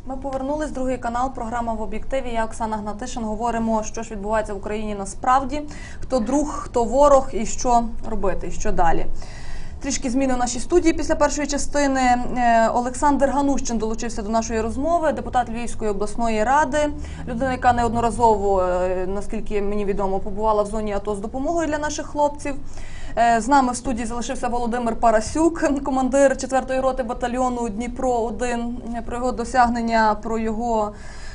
Ми повернулись, другий канал, програма «В об'єктиві». Я, Оксана Гнатишин. Говоримо, що ж відбувається в Україні насправді, хто друг, хто ворог і що робити, і що далі. Трішки зміни в нашій студії після першої частини. Олександр Ганущин долучився до нашої розмови, депутат Львівської обласної ради, людина, яка неодноразово, наскільки мені відомо, побувала в зоні АТО з допомогою для наших хлопців. З нами в студії залишився Володимир Парасюк, командир 4-ї роти батальйону Дніпро-1. Про його досягнення, про його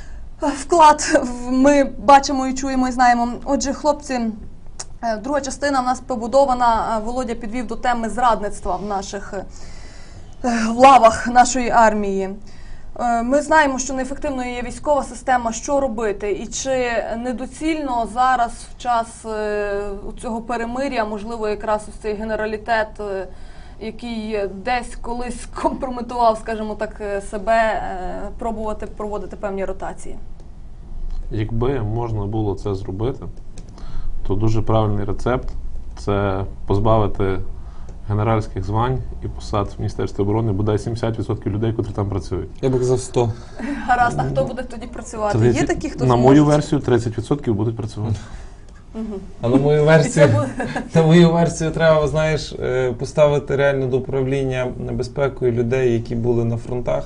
вклад ми бачимо і чуємо і знаємо. Отже, хлопці, друга частина в нас побудована, Володя підвів до теми зрадництва в наших лавах нашої армії. Ми знаємо, що неефективною є військова система. Що робити? І чи недоцільно зараз, в час цього перемир'я, можливо, якраз ось цей генералітет, який десь колись компрометував, скажімо так, себе, пробувати проводити певні ротації? Якби можна було це зробити, то дуже правильний рецепт – це позбавити генеральських звань і посад в Міністерстві оборони бодай 70% людей, які там працюють. Я б казав 100. Гаразд, а хто буде тоді працювати? Є такі, хто на мою версію 30% будуть працювати. А на мою версію треба, знаєш, поставити реально до управління безпекою людей, які були на фронтах,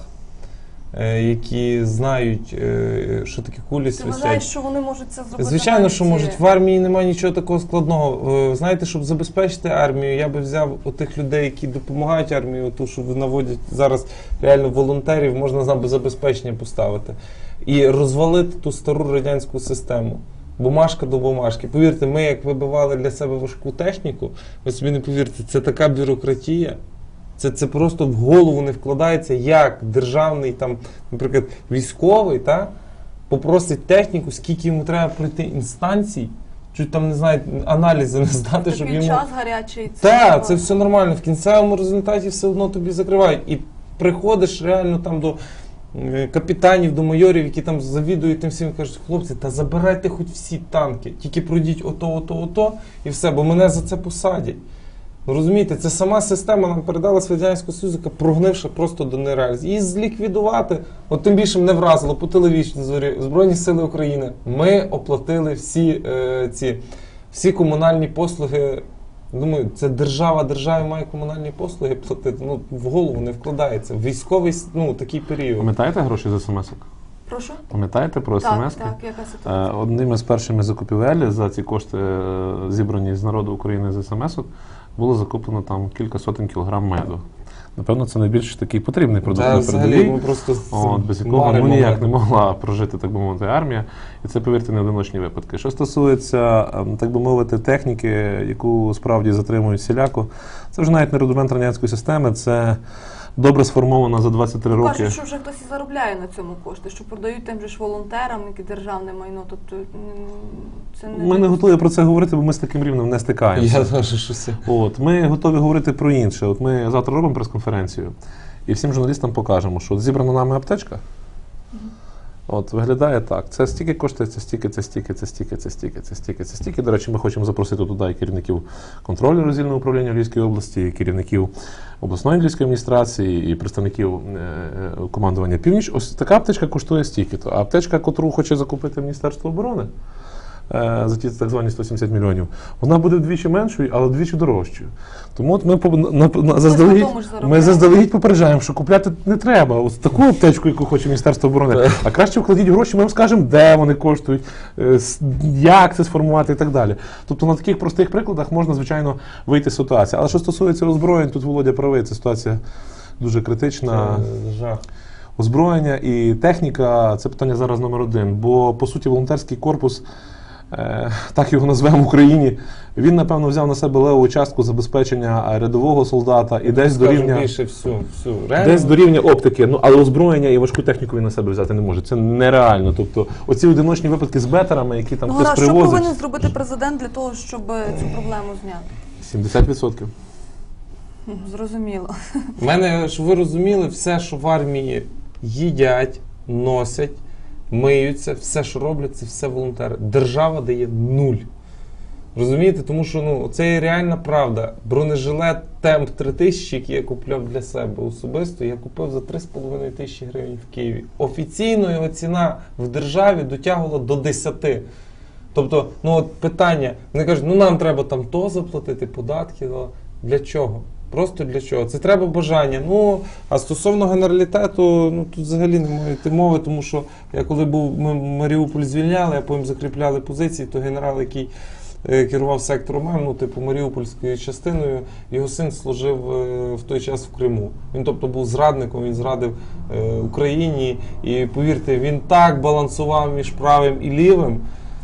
які знають, що таке кулі свистять. Ти вважаєш, що вони можуть це зробити? Звичайно, що можуть. В армії немає нічого такого складного. Знаєте, щоб забезпечити армію, я би взяв отих людей, які допомагають армії, то, що наводять зараз реально волонтерів, можна забезпечення поставити. І розвалити ту стару радянську систему. Бумажка до бумажки. Повірте, ми як вибивали для себе важку техніку, ви собі не повірте, це така бюрократія. Це просто в голову не вкладається, як державний, там, наприклад, військовий, попросить техніку, скільки йому треба пройти інстанцій, чуть там, не знаю, аналізи не здати, щоб йому... час гарячий. Так, це все нормально. В кінцевому результаті все одно тобі закривають. І приходиш реально там до капітанів, до майорів, які там завідують тим всім, кажуть, хлопці, та забирайте хоч всі танки, тільки пройдіть ото, і все, бо мене за це посадять. Ну, розумієте, це сама система нам передала з Радянського Союзу, яка прогнивша просто до нереальності. І зліквідувати, от тим більше мене вразило по телевізорі, Збройні Сили України. Ми оплатили всі комунальні послуги. Думаю, це державі має комунальні послуги платити. Ну, в голову не вкладається. В військовий, такий період. Пам'ятаєте гроші за смс-ок? Прошу? Пам'ятаєте про смс-ки? Так, яка ситуація? Одним із першими закупівель за ці кошти, зібрані з народу України з смс-ок, було закуплено там кілька сотень кілограм меду. Напевно, це найбільш такий потрібний продукт на передовій, без якого ніяк не могла прожити, так би мовити, армія. І це, повірте, не одиночні випадки. Що стосується, так би мовити, техніки, яку справді затримують всіляко, це вже навіть не рудимент радянської системи, це добре сформована за 23 роки. Кажуть, що вже хтось і заробляє на цьому кошти, що продають тим же ж волонтерам, які державне майно. Тобто, це не... Ми не готові про це говорити, бо ми з таким рівнем не стикаємося. Я теж щось. Ми готові говорити про інше. От ми завтра робимо прес-конференцію і всім журналістам покажемо, що зібрана нами аптечка, от виглядає так. Це стільки коштує, це стільки, це стільки, це стільки, це стільки, це стільки, це стільки. До речі, ми хочемо запросити туди і керівників контролю роздільного управління Львівської області, і керівників обласної Львівської адміністрації, і представників командування «Північ». Ось така аптечка коштує стільки-то. А аптечка, яку хоче закупити Міністерство оборони за ті так звані 170 мільйонів, вона буде вдвічі меншою, але вдвічі дорожчою. Тому от ми заздалегідь попереджаємо, що купляти не треба ось таку аптечку, яку хоче Міністерство оборони, а краще вкладіть гроші, ми вам скажемо, де вони коштують, як це сформувати і так далі. Тобто на таких простих прикладах можна, звичайно, вийти з ситуації. Але що стосується озброєнь, тут Володя правий, це ситуація дуже критична. Жах. Озброєння і техніка – це питання зараз номер один, бо, по суті, волонтерський корпус, так його назвемо в Україні, він, напевно, взяв на себе левову частку забезпечення рядового солдата і десь до рівня оптики. Але озброєння і важку техніку він на себе взяти не може. Це нереально. Тобто, оці одиночні випадки з бетерами, які там хтось привозить... Що повинен зробити президент для того, щоб цю проблему зняти? 70%. Зрозуміло. У мене, щоб ви розуміли, все, що в армії їдять, носять, миються, все, що роблять, це все волонтери. Держава дає 0. Розумієте? Тому що це є реальна правда. Бронежилет Темп 3000, який я купляв для себе особисто, я купив за 3,5 тисячі гривень в Києві. Офіційно його ціна в державі дотягувала до 10. Тобто, питання, вони кажуть, нам треба там то заплатити, податки, для чого? Просто для чого? Це треба бажання. А стосовно генералітету, тут взагалі немає йти мови, тому що я коли ми Маріуполь звільняли, а потім закріпляли позиції, то генерал, який керував сектором М, Маріупольською частиною, його син служив в той час в Криму. Він, тобто, був зрадником, він зрадив Україні, і, повірте, він так балансував між правим і лівим.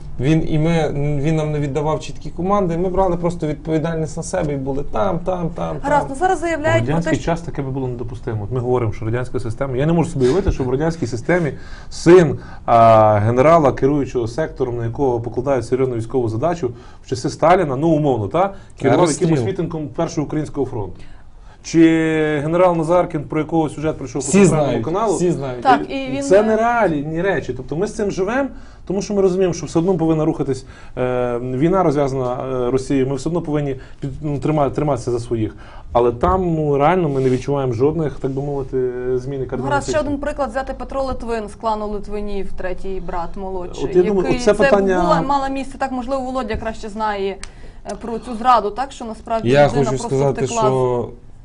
Він нам не віддавав чіткі команди, і ми брали просто відповідальність на себе і були там. Гаразд, зараз заявляють в радянський час таке би було недопустимо. Ми говоримо, що радянська система... Я не можу собі уявити, що в радянській системі син генерала, керуючого сектором, на якого покладають серйозну військову задачу, в часи Сталіна, умовно, керував якимось мітингом Першого українського фронту. Чи генерал Назаркін, про якого сюжет прийшов по центральному каналу. Всі знають. Так, і він... Це нереальні речі. Тобто ми з цим живемо, тому що ми розуміємо, що все одно повинна рухатись війна розв'язана Росією, ми все одно повинні триматися за своїх. Але там реально ми не відчуваємо жодних, так би мовити, зміни кардинальних. Гаразд, ще один приклад взяти Петро Литвин з клану Литвинів, третій брат молодший. От я думаю, це питання... мало місце, так, можливо, Володя краще знає про цю зраду, так, що насправді я людина хочу просто сказати, втекла. Що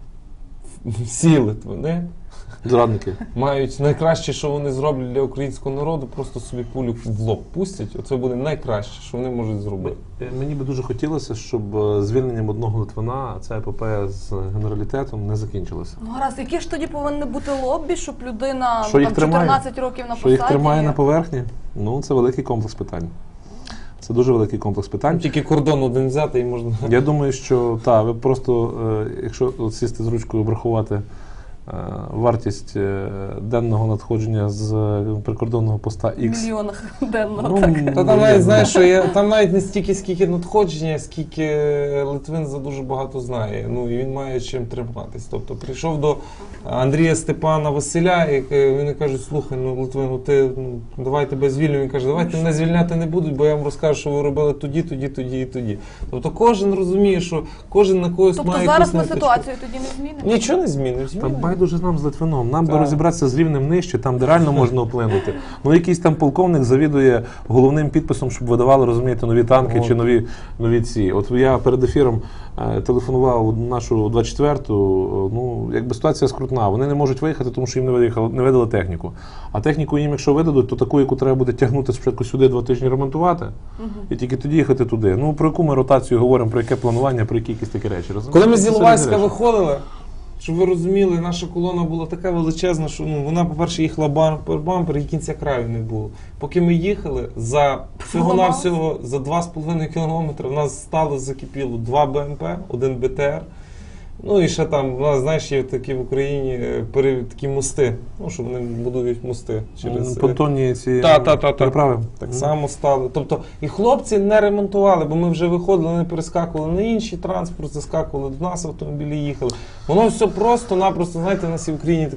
всі Литвини Зрадники. мають найкраще, що вони зроблять для українського народу, просто собі пулю в лоб пустять. Оце буде найкраще, що вони можуть зробити. Мені би дуже хотілося, щоб звільненням одного Литвина ця епопея з генералітетом не закінчилася. Гаразд, які ж тоді повинні бути лобі, щоб людина Що їх 14 років на посаді? Що їх тримає на поверхні? Це великий комплекс питань. Це дуже великий комплекс питань. Тільки кордон один взяти і можна... Я думаю, що ви просто, якщо сісти з ручкою обрахувати вартість денного надходження з прикордонного поста X. В мільйонах денного. Та там навіть, знаєш, що там навіть не стільки, скільки надходження, скільки Литвин за дуже багато знає. І він має чим триматись. Тобто прийшов до Андрія Степана Василя, і вони кажуть, слухай, Литвин, ти, давай тебе звільню. Він каже, давайте мене звільняти не будуть, бо я вам розкажу, що ви робили тоді і тоді. Тобто кожен розуміє, що кожен на когось має якусь... Тобто зараз ми ситуацію тоді не змінимо? Нічого не змінимо. Байдуже нам з Литвином. Нам би розібратися з рівнем нижче, там, де реально можна вплинути. Якийсь там полковник завідує головним підписом, щоб видавали, розумієте, нові танки чи нові ці. От я перед ефіром телефонував нашу 24-ту, якби ситуація скрутна. Вони не можуть виїхати, тому що їм не видали техніку. А техніку їм, якщо видадуть, то таку, яку треба буде тягнути спочатку сюди 2 тижні ремонтувати, і тільки тоді їхати туди. Про яку ми ротацію говоримо, про яке планування, про якісь такі речі. Коли ми з Іловайська виходили, щоб ви розуміли, наша колона була така величезна, що вона, по-перше, їхала бампер і кінця краю не було. Поки ми їхали, всього-навсього за 2,5 кілометри в нас стало, закипіло 2 БМП, 1 БТР. І ще там, у нас, знаєш, є такі в Україні такі мости, що вони будують мости через... Понтонні ці переправи. Так само стали. Тобто, і хлопці не ремонтували, бо ми вже виходили, вони перескакували на інший транспорт, заскакували до нас, автомобілі їхали. Воно все просто-напросто, знаєте, у нас і в Україні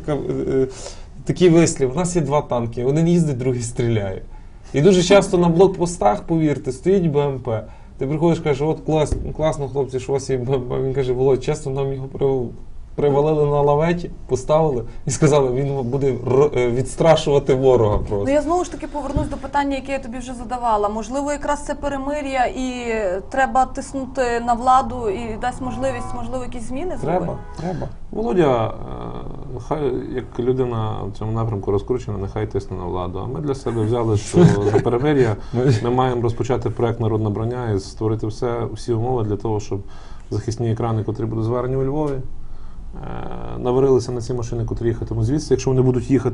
такий вислів, у нас є 2 танки, один їздить, другий стріляє. І дуже часто на блокпостах, повірте, стоїть БМП. Ти приходиш, кажеш, от класно, хлопці, що у вас є БМП. Він каже, Володь, чесно, нам його привалили на лаветі, поставили і сказали, він буде відстрашувати ворога просто. Я знову ж таки повернусь до питання, яке я тобі вже задавала. Можливо, якраз це перемир'я і треба тиснути на владу і дасть можливість, якісь зміни зробити? Треба. Володя, як людина в цьому напрямку розкручена, нехай тисне на владу. А ми для себе взяли, що за перемир'я ми маємо розпочати проект «Народна броня» і створити всі умови для того, щоб захисні екрани, котрі будуть зварені у Львові, наварилися на ці машини, котрі їхатимуть звідси, якщо вони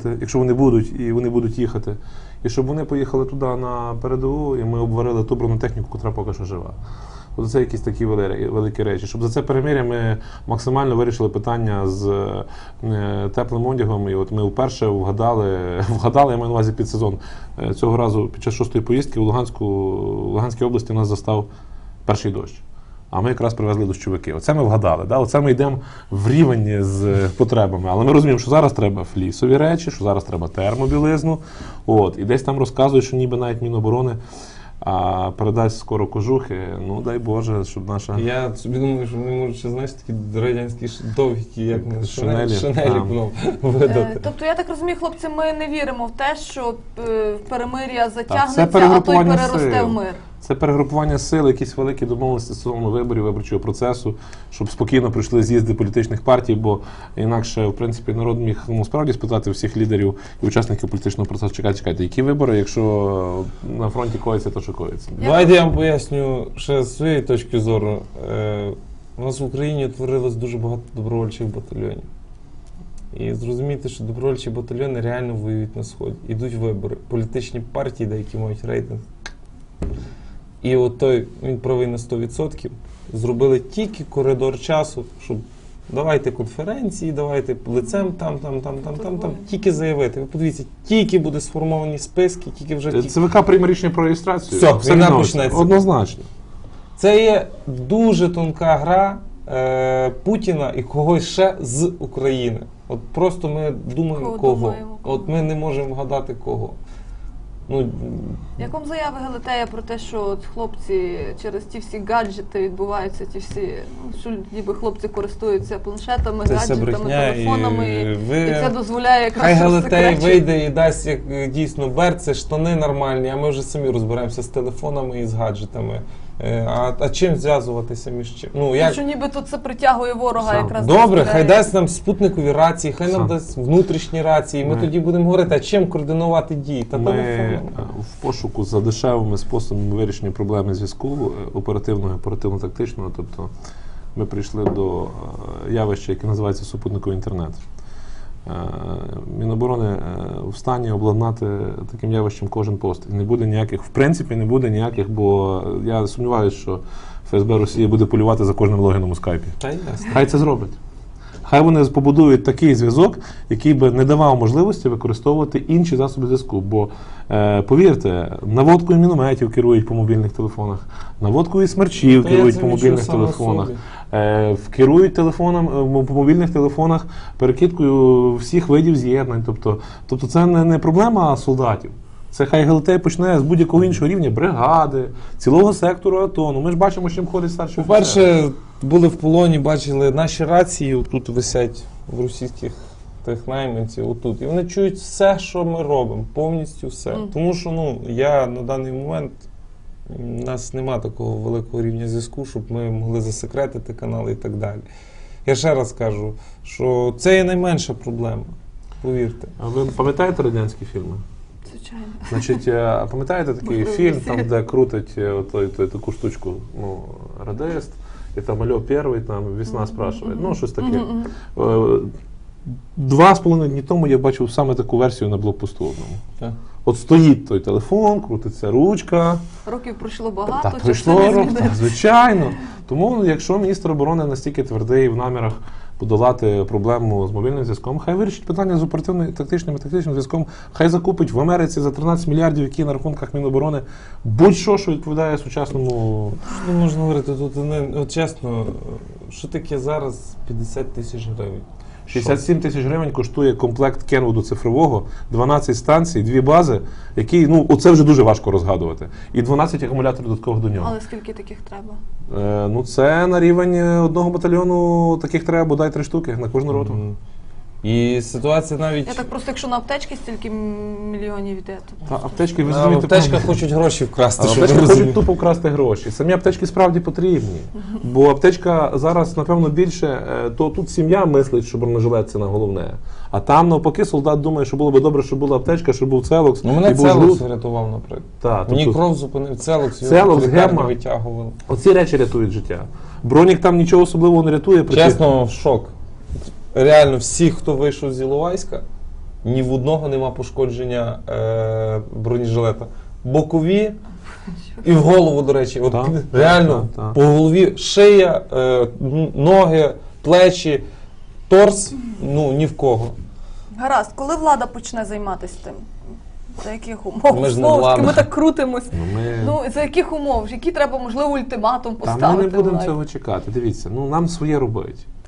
будуть їхати, і щоб вони поїхали туди на передову, і ми обварили ту бронетехніку, котра поки що жива. От це якісь такі великі речі. Щоб за це перемир'я ми максимально вирішили питання з теплим одягом, і от ми вперше вгадали, я маю на увазі під сезон, цього разу під час 6-ї поїздки в Луганській області нас застав перший дощ. А ми якраз привезли дощовики. Оце ми вгадали. Оце ми йдемо в рівень з потребами. Але ми розуміємо, що зараз треба флісові речі, що зараз треба термобілизну. І десь там розказують, що ніби навіть Міноборони а передасть скоро кожухи, ну дай Боже, щоб наша... Я собі думаю, що вони можуть ще, знаєш, такі радянські довгі, як Шинелі. шинелі видати. Тобто, я так розумію, хлопці, ми не віримо в те, що перемир'я це затягнеться, а то й перегрупування переросте сил. в мир. Це перегрупування сил, якісь великі домовленості стосовно виборів, виборчого процесу, щоб спокійно пройшли з'їзди політичних партій, бо інакше, в принципі, народ міг справді спитати всіх лідерів і учасників політичного процесу, чекайте, які вибори, якщо на фронті коїться, то що коїться. Давайте я вам поясню ще з своєї точки зору. У нас в Україні утворилось дуже багато добровольчих батальйонів. І зрозуміти, що добровольчі батальйони реально воюють на Сході. Ідуть вибори. Політичні партії, деякі мають рейтинг. І от той, він правий на 100%, зробили тільки коридор часу, щоб давайте конференції, давайте лицем там, тільки заявити. Ви подивіться, тільки буде сформовані списки, тільки вже... ЦВК прийме рішення про реєстрацію. Все, війна почнеться. Однозначно. Це є дуже тонка гра Путіна і когось ще з України. От просто ми думаємо, кого. Думаємо, кого. От ми не можемо вгадати, кого. Ну, Як вам заяви Гелетея про те, що от хлопці через ті всі гаджети відбуваються, ті всі, ну, що ніби хлопці користуються планшетами, Це все гаджетами, брехня, телефонами, і і ви- це дозволяє якраз хай щось Гелетей секретні. вийде і дасть як дійсно берці, штани нормальні, а ми вже самі розберемося з телефонами і з гаджетами. А чим зв'язуватися між чим? Ну, як... Що нібито це притягує ворога Сам. якраз. Добре, дозволяє. хай дасть нам спутникові рації, хай нам Сам. дасть внутрішні рації, ми Ми- тоді будемо говорити, а чим координувати дії? Та Ми телефоном. в пошуку за дешевими способами вирішення проблеми зв'язку оперативного і оперативно-тактичного. Тобто ми прийшли до явища, яке називається супутниковий інтернет. Міноборони в стані обладнати таким явищем кожен пост. І не буде ніяких, в принципі, не буде ніяких, бо я сумніваюся, що ФСБ Росії буде полювати за кожним логіном у скайпі. Та ясно. Хай це зроблять. Хай вони побудують такий зв'язок, який би не давав можливості використовувати інші засоби зв'язку. Бо, повірте, наводкою мінометів керують по мобільних телефонах, наводкою смерчів Та я керують це по відчув мобільних сам на телефонах, собі. керують по мобільних телефонах перекидкою всіх видів з'єднань. Тобто це не проблема солдатів. Це хай Гелетей почне з будь-якого іншого рівня, бригади, цілого сектору АТО. Ну ми ж бачимо, з чим ходить старший офіцер. По-перше, були в полоні, бачили наші рації, тут висять в російських тих найманців, отут. І вони чують все, що ми робимо, повністю все. Тому що я на даний момент, у нас нема такого великого рівня зв'язку, щоб ми могли засекретити канали і так далі. Я ще раз кажу, що це є найменша проблема, повірте. А ви пам'ятаєте радянські фільми? Звичайно. Значить, пам'ятаєте такий Можливо, фільм, всі. там, де крутить таку штучку, радист, і там Альо Первий, там весна спрашиває, щось таке. 2,5 дні тому я бачив саме таку версію на блокпосту одному. Так. От стоїть той телефон, крутиться ручка. Років пройшло багато, чи Пройшло все не рок, зміниться? звичайно. Тому, якщо міністр оборони настільки твердий в намірах подолати проблему з мобільним зв'язком, хай вирішить питання з оперативно-тактичним і тактичним зв'язком, хай закупить в Америці за 13 мільярдів, які на рахунках Міноборони, будь-що, що відповідає сучасному... Що можна говорити, тут от чесно, що таке зараз 50 тисяч гривень? 67 тисяч гривень коштує комплект Кенвуду цифрового, 12 станцій, 2 бази, які, оце вже дуже важко розгадувати. І 12 акумуляторів додаткових до нього. Але скільки таких треба? Це на рівень одного батальйону, таких треба бодай 3 штуки на кожну роту. І ситуація навіть... Я так просто, якщо на аптечки стільки мільйонів йде, то... Та аптечки, ви На розумієте, аптечках хочуть гроші вкрасти, щоб ви аптечки розуміли. хочуть тупо вкрасти гроші. Самі аптечки справді потрібні. Бо аптечка зараз, напевно, більше, то тут сім'я мислить, що бронежилет це на головне. А там, навпаки, солдат думає, що було б добре, щоб була аптечка, щоб був целокс. Мене і був Целокс жлут. врятував, наприклад. Та, Мені тобто, кров зупинив Целокс, Целокс, його лікарні Гемма. витягували. оці речі рятують життя. Бронік там нічого особливого не рятує. Чесно, шок. Реально, всі, хто вийшов з Іловайська, ні в одного нема пошкодження бронежилета. Бокові і в голову, до речі. От, Так, реально, так. по голові шия, ноги, плечі, торс, ні в кого. Гаразд, коли влада почне займатися тим? За яких умов? Ми ж не Знову ж таки, влада. ми так крутимось. Ми... За яких умов? Які треба, можливо, ультиматум Та поставити? ми не будемо владі? цього чекати. Дивіться, нам своє робить.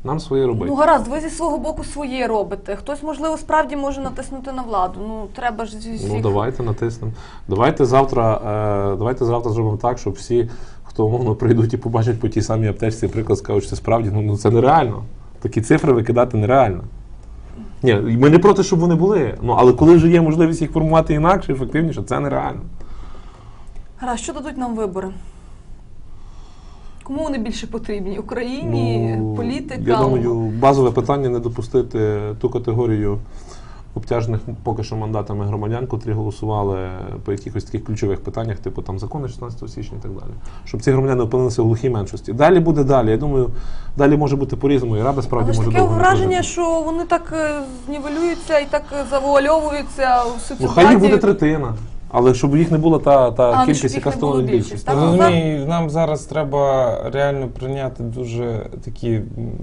нам своє робити. Ну гаразд, ви зі свого боку своє робите. Хтось, можливо, справді може натиснути на владу. Ну, треба ж зі всіх... Ну, давайте натиснемо. Давайте завтра зробимо так, щоб всі, хто умовно прийдуть і побачать по тій самій аптечці, приклад скажуть, що це справді, ну це нереально. Такі цифри викидати нереально. Ні, ми не проти, щоб вони були. Ну, але коли вже є можливість їх формувати інакше, ефективніше, це нереально. Гаразд, що дадуть нам вибори? Кому вони більше потрібні? Україні, політикам? Я думаю, базове питання не допустити ту категорію обтяжених поки що мандатами громадян, котрі голосували по якихось таких ключових питаннях, типу там закони 16 січня і так далі. Щоб ці громадяни опинилися в глухій меншості. Далі буде далі. Я думаю, далі може бути по-різному, і Рада справді Але може ж таке довго не враження, прожити. що вони так знівелюються і так завуальовуються у Ну, суцільбаті. хай їх буде третина. Але щоб їх не було та ну, кількість, щоб їх яка не було становить більшість, більшість. так? Розумію, нам зараз треба реально прийняти дуже такі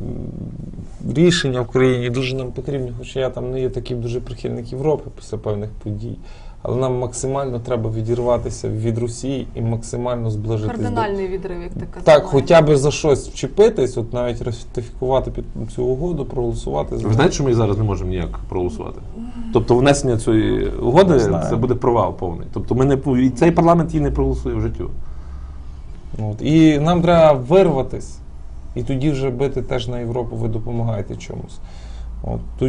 рішення в країні, дуже нам потрібні, хоча я там не є такий дуже прихильник Європи після певних подій. Але нам максимально треба відірватися від Росії і максимально зближитись Кардинальний відрив, як ти казав. Так, хоча б за щось вчепитись, от навіть ратифікувати під цю угоду, проголосувати за Ви знаєте, що ми зараз не можемо ніяк проголосувати? Тобто внесення цієї угоди Знаю. це буде провал повний. Тобто ми не і цей парламент її не проголосує в життю. От. І нам треба вирватись, і тоді вже бити теж на Європу, ви допомагаєте чомусь. От. Тут,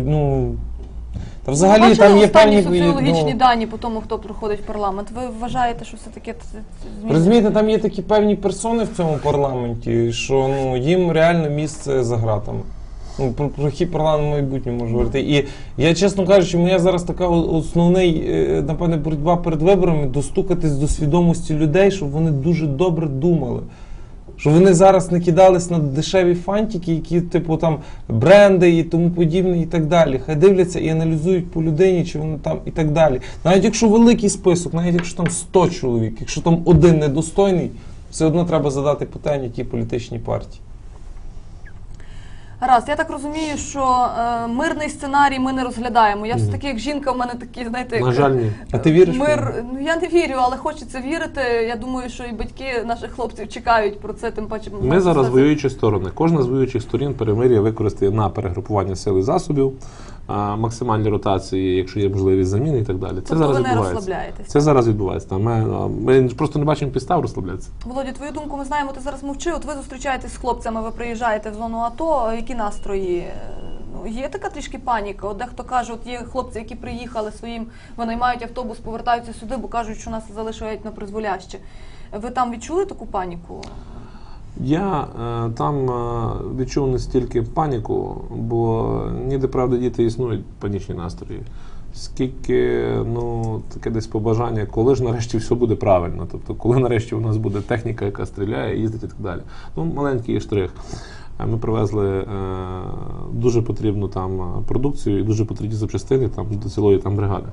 та взагалі Бачили там є останні певні... соціологічні дані по тому, хто приходить в парламент? Ви вважаєте, що все-таки це змінює? Розумієте, там є такі певні персони в цьому парламенті, що їм реально місце за ґратами. Про хід парламенту в майбутньому можу говорити. І я, чесно кажучи, у мене зараз така основний, напевне, боротьба перед виборами достукатись до свідомості людей, щоб вони дуже добре думали. Щоб вони зараз не кидались на дешеві фантики, які, типу, там, бренди і тому подібне, і так далі. Хай дивляться і аналізують по людині, чи вони там, і так далі. Навіть якщо великий список, навіть якщо там 100 чоловік, якщо там один недостойний, все одно треба задати питання тій політичній партії. Гаразд, я так розумію, що мирний сценарій ми не розглядаємо. Я все-таки, як жінка, в мене такі, знаєте, На жаль, ні. А ти віриш? мир. Ну, я не вірю, але хочеться вірити. Я думаю, що і батьки наших хлопців чекають про це, тим паче. Ми зараз воюючі сторони. Кожна з воюючих сторін перемир'я використає на перегрупування сил і засобів, максимальні ротації, якщо є можливість заміни і так далі. Це Тобто зараз ви не відбувається. розслабляєтесь? Це зараз відбувається. Ми просто не бачимо підстав розслаблятися. Володя, твою думку ми знаємо, ти зараз мовчи. От ви зустрічаєтесь з хлопцями, ви приїжджаєте в зону АТО. Які настрої? Ну, є така трішки паніка. От дехто каже, от є хлопці, які приїхали своїм, винаймають автобус, повертаються сюди, бо кажуть, що нас залишають на призволяще. Ви там відчули таку паніку? Я там відчув не стільки паніку, бо ніде, правда, діти існують панічні настрої. Скільки, таке десь побажання, коли ж нарешті все буде правильно, тобто коли нарешті у нас буде техніка, яка стріляє, їздить і так далі. Маленький штрих. Ми привезли дуже потрібну там продукцію і дуже потрібні запчастини там, до цілої там бригади.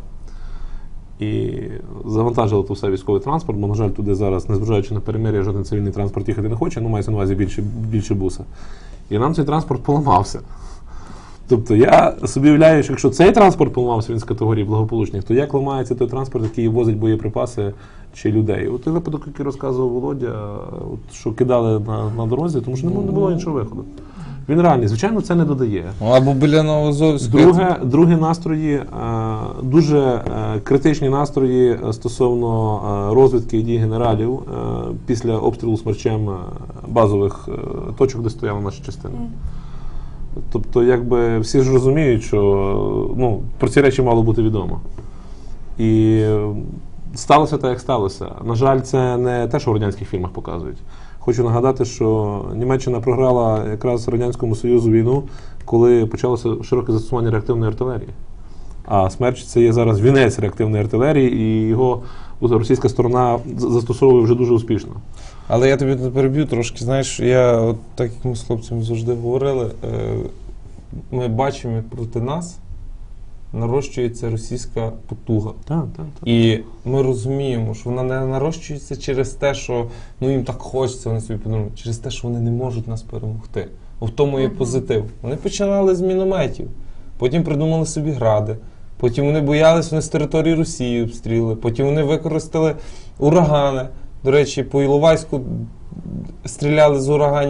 І завантажили то все військовий транспорт, бо, на жаль, туди зараз, незважаючи на перемир'я, жоден цивільний транспорт їхати не хоче, мається на увазі більше буса. І нам цей транспорт поламався. Тобто я собі уявляю, що якщо цей транспорт поламався, він з категорії благополучних, то як ламається той транспорт, який возить боєприпаси чи людей? От той випадок, який розказував Володя, що кидали на дорозі, тому що не було іншого виходу. Він реальний. Звичайно, це не додає. Або біля Новоазовська. Другі настрої, дуже критичні настрої стосовно розвідки і дій генералів після обстрілу смерчем базових точок, де стояли наші частини. Тобто, якби всі ж розуміють, що про ці речі мало бути відомо. І сталося так, як сталося. На жаль, це не те, що в радянських фільмах показують. Хочу нагадати, що Німеччина програла якраз Радянському Союзу війну, коли почалося широке застосування реактивної артилерії. А «Смерч» – це є зараз вінець реактивної артилерії, і його російська сторона застосовує вже дуже успішно. Але я тобі переб'ю трошки, знаєш, так як ми з хлопцями завжди говорили, ми бачимо, як проти нас нарощується російська потуга. Так. І ми розуміємо, що вона не нарощується через те, що їм так хочеться, вони собі подумають, через те, що вони не можуть нас перемогти. В тому є позитив. Вони починали з мінометів, потім придумали собі гради, потім вони боялись, вони з території Росії обстріли, потім вони використали урагани. До речі, по Іловайську стріляли з ураганів.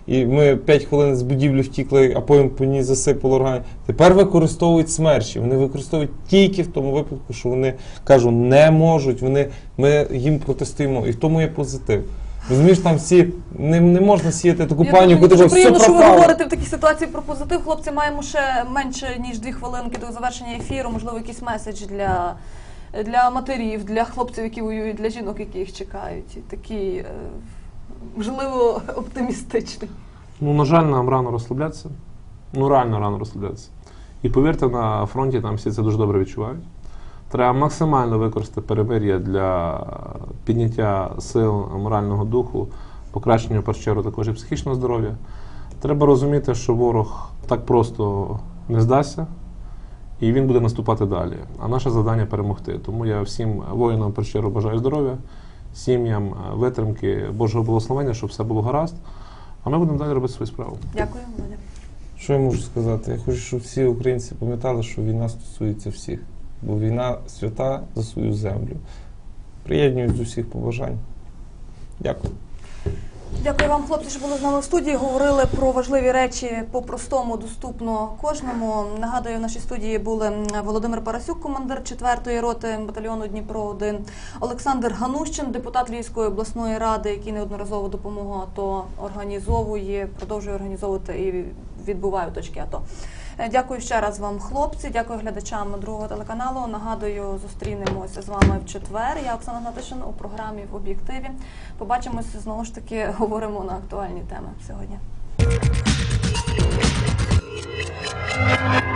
і ми 5 хвилин з будівлі втікли, а потім по ній засипало органи. Тепер використовують смерчі. Вони використовують тільки в тому випадку, що вони, кажу, не можуть, ми їм протестуємо, і в тому є позитив. Розумієш, там не можна сіяти таку паніку, дуже що все приємно, що ви пропало. говорите в такій ситуації про позитив. Хлопці, маємо ще менше, ніж 2 хвилинки до завершення ефіру. Можливо, якийсь меседж для матерів, для хлопців, які воюють, для жінок, які їх чекають. І такий, можливо, оптимістичний. Ну, на жаль, нам рано розслаблятися. Ну, реально рано розслаблятися. І повірте, на фронті там всі це дуже добре відчувають. Треба максимально використати перемир'я для підняття сил, морального духу, покращення, в першу чергу, також і психічного здоров'я. Треба розуміти, що ворог так просто не здасться, і він буде наступати далі. А наше завдання – перемогти. Тому я всім воїнам, в першу чергу, бажаю здоров'я, сім'ям, витримки, Божого благословення, щоб все було гаразд. А ми будемо далі робити свою справу. Дякую, Володя. Що я можу сказати? Я хочу, щоб всі українці пам'ятали, що війна стосується всіх. Бо війна свята за свою землю. Приєднуюсь до всіх побажань. Дякую. Дякую вам, хлопці, що були з нами в студії. Говорили про важливі речі по-простому, доступно кожному. Нагадую, в нашій студії були Володимир Парасюк, командир 4-ї роти батальйону Дніпро-1, Олександр Ганущин, депутат Львівської обласної ради, який неодноразово допомогу АТО організовує, продовжує організовувати і відбуває точки АТО. Дякую ще раз вам, хлопці, дякую глядачам Другого телеканалу. Нагадую, зустрінемося з вами в четвер. Я Оксана Гнатишин у програмі «В об'єктиві». Побачимося, знову ж таки, говоримо на актуальні теми сьогодні.